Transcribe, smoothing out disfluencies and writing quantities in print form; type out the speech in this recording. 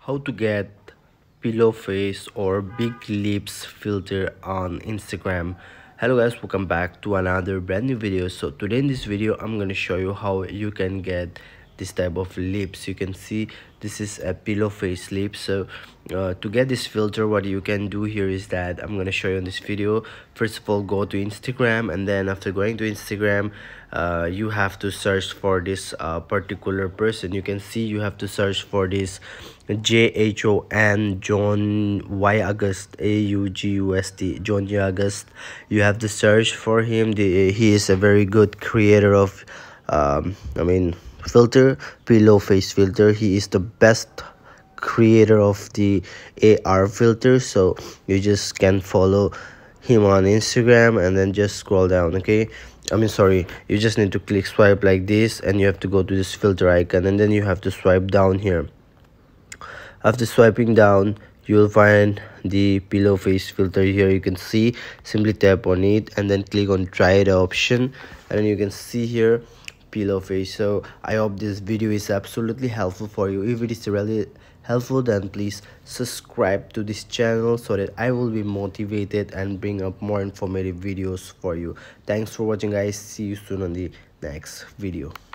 How to get pillow face or big lips filter on Instagram. Hello guys, welcome back to another brand new video. So today in this video I'm going to show you how you can get this type of lips. You can see this is a pillow face lip. So to get this filter, what you can do here is that I'm going to show you in this video. First of all, go to Instagram, and then after going to Instagram, you have to search for this particular person. You can see you have to search for this JHON John Y August AUGUST John Y August. You have to search for him. He is a very good creator of filter, pillow face filter. He is the best creator of the AR filter, so you just can follow him on Instagram and then just scroll down. Okay, sorry, you just need to click swipe like this, and you have to go to this filter icon, and then you have to swipe down here. After swiping down, you will find the pillow face filter here. You can see, simply tap on it and then click on try it option, and then you can see here pillow face. So I hope this video is absolutely helpful for you. If it is really helpful, then please subscribe to this channel so that I will be motivated and bring up more informative videos for you. Thanks for watching guys. See you soon on the next video.